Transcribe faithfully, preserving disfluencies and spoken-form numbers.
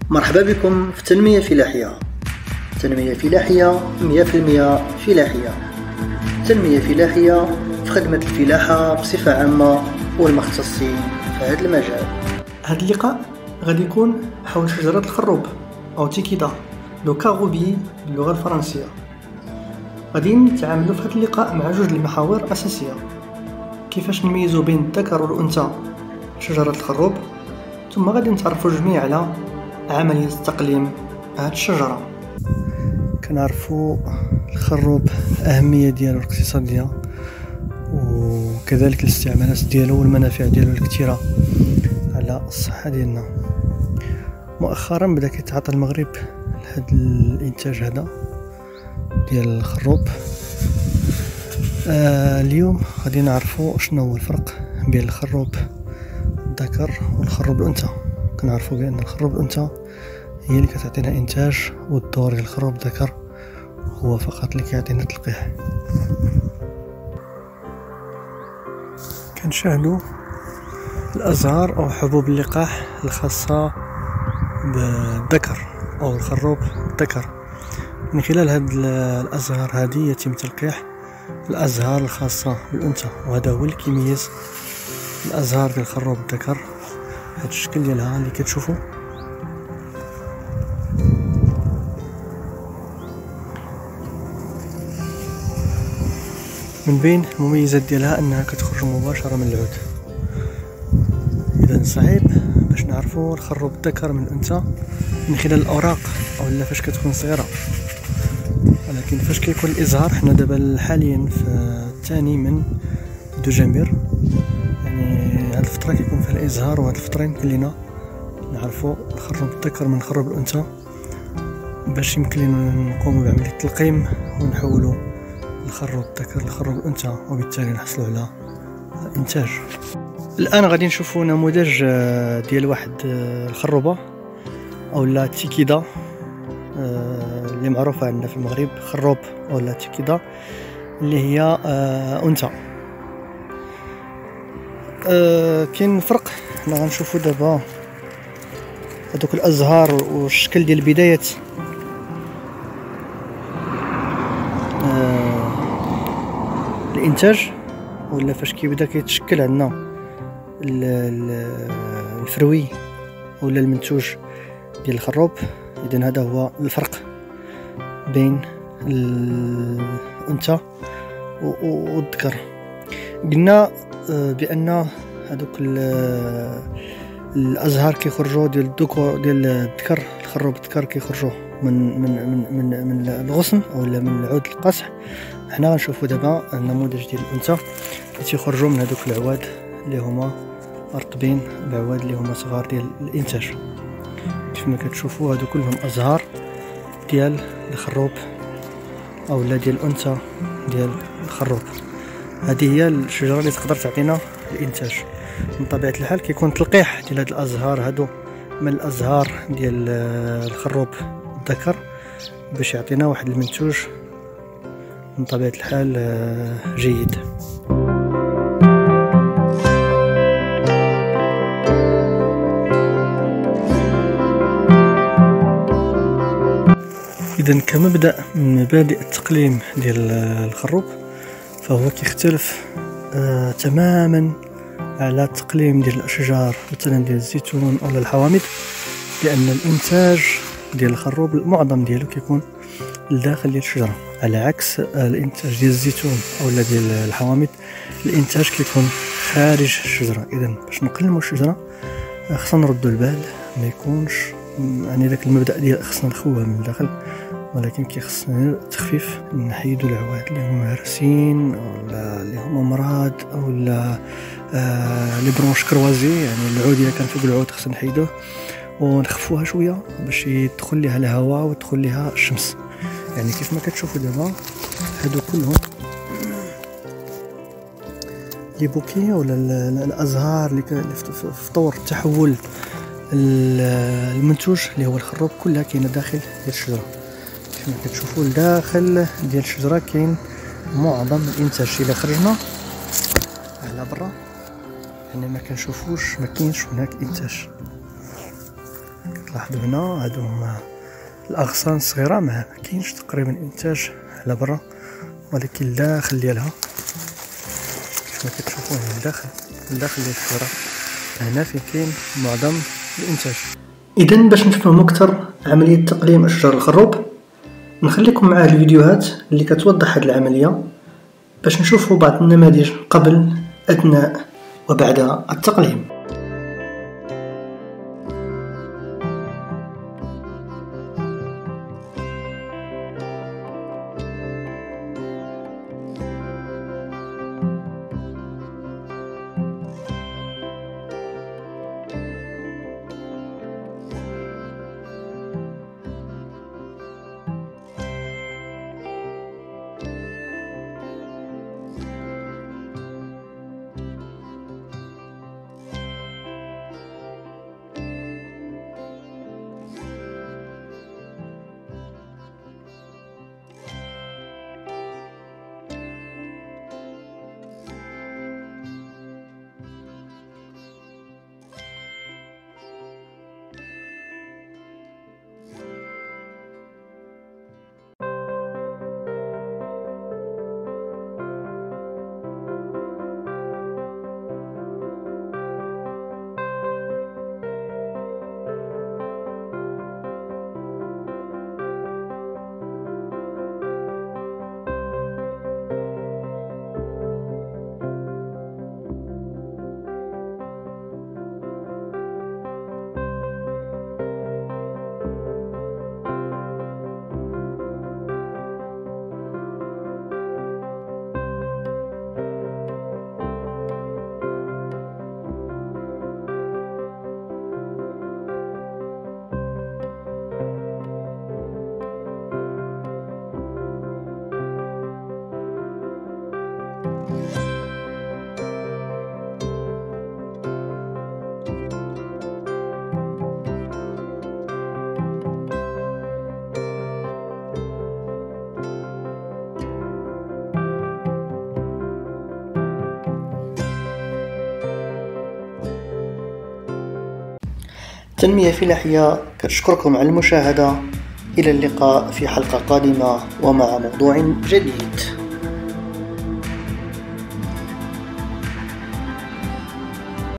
مرحبا بكم في تنمية فلاحية. تنمية فلاحية مية في المية فلاحية. تنمية فلاحية في خدمة الفلاحة بصفة عامة والمختصين في هذا المجال. هذا اللقاء غادي يكون حول شجرة الخروب أو تيكيدا لو كاغوبي باللغة الفرنسية. غادي نتعاملوا في هذا اللقاء مع جوج المحاور أساسية: كيفاش نميزوا بين الذكر والأنثى شجرة الخروب، ثم غادي نتعرفوا جميع على عملية تقليم هذه الشجرة. كنعرفوا الخروب الأهمية ديالو الاقتصادية وكذلك الاستعمالات ديالو والمنافع ديالو الكثيرة على الصحة ديالنا. مؤخرا بدا كيتعاطى المغرب لهذا الانتاج هذا ديال الخروب. آه اليوم غادي نعرفوا شنو هو الفرق بين الخروب الذكر والخروب الانثى. كنعرفوا بان الخروب الانثى هي اللي كتعطينا انتاج، والدور ديال الخروب الذكر هو فقط اللي كيعطينا تلقيح. كنشاهدوا الازهار او حبوب اللقاح الخاصه بالذكر او الخروب الذكر. من خلال هاد الازهار هذه يتم تلقيح الازهار الخاصه بالانثى، وهذا هو اللي كيميز الازهار ديال الخروب الذكر. هاد الشكل ديالها اللي كتشوفوا من بين المميزات ديالها انها كتخرج مباشره من العود. اذا صعيب باش نعرفوا الخروب الذكر من الانثى من خلال الاوراق او لا فاش كتكون صغيره، ولكن فاش كيكون الازهار، حنا دابا حاليا في الثاني من دجنبر، يعني هاد الفتره كيكون فيها الازهار، وهاد الفتره يمكن لينا نعرفوا الخروب الذكر من الخروب الانثى باش يمكن لنا نقوموا بعمليه التلقيم ونحولوا الخروب الذكر للخروب الانثى، وبالتالي نحصلوا على انتاج. الان غادي نشوفوا نموذج ديال واحد الخروبه او لا تيكيدا اللي معروفه عندنا في المغرب، خروب او لا تيكيدا اللي هي انثى. كاين فرق. حنا غنشوفوا دابا هذوك الازهار والشكل ديال بدايه الانتاج، ولا فاش كيبدا كيتشكل عندنا الفروي ولا المنتوج ديال الخروب. اذا هذا هو الفرق بين الانثى والذكر. قلنا بان هذوك الازهار كيخرجوا ديال الذكر ديال الذكر الخروب الذكر كيخرجوا من من من من, من الغصن ولا من العود القصح. حنا غنشوفوا دابا النموذج ديال الانثى اللي تيخرجوا من هذوك العواد اللي هما رطبين، بعواد اللي هما صغار ديال الانتاج. كيف ما كتشوفوا هادو كلهم ازهار ديال الخروب او لا ديال الانثى ديال الخروب. هذه هي الشجره اللي تقدر تعطينا الانتاج. من طبيعه الحال كيكون تلقيح ديال هاد الازهار هادو من الازهار ديال الخروب الذكر باش يعطينا واحد المنتوج من طبيعه الحال جيد. إذن كمبدأ من مبادئ التقليم ديال الخروب، فهو كيختلف آه تماما على التقليم ديال الأشجار مثلا ديال الزيتون أو الحوامض، لأن الإنتاج ديال الخروب المعظم ديالو كيكون لداخل ديال الشجرة، على عكس الإنتاج ديال الزيتون أو ديال الحوامض الإنتاج كيكون خارج الشجرة. إذن باش نقلمو الشجرة خصنا نردو البال، ما يكونش يعني داك المبدأ ديال خصنا نخوها من الداخل، ولكن كيخصنا تخفيف، نحيدو العواد اللي هما هرسين ولا اللي هما مراد او لا آه لي برونش كروازي، يعني العود الا كان فوق العود خصنا نحيدوه ونخفوها شويه باش يدخل ليها الهواء وتدخل ليها الشمس. يعني كيف ما كتشوفوا دابا هادو كلهم لي بوكي ولا الازهار اللي في طور تحول المنتوج اللي هو الخروب كلها كاينه داخل ديال الشجره. كما كتشوفوا الداخل ديال الشجره كاين معظم الانتاج. الا خرجنا على برا يعني ما كنشوفوش، ما كاينش هناك انتاج. لاحظوا هنا هادو هما الاغصان الصغيره، ما كاينش تقريبا انتاج على برا، ولكن الداخل ديالها كما كتشوفوا هنا الداخل الداخل ديال الشجره هنا فين كاين معظم الانتاج. اذا باش نفهموا اكثر عمليه تقليم اشجار الخروب نخليكم مع الفيديوهات اللي كتوضح هذه العمليه باش نشوفوا بعض النماذج قبل، اثناء وبعد التقليم. تنمية فلاحية كتشكركم على المشاهدة. إلى اللقاء في حلقة قادمة ومع موضوع جديد.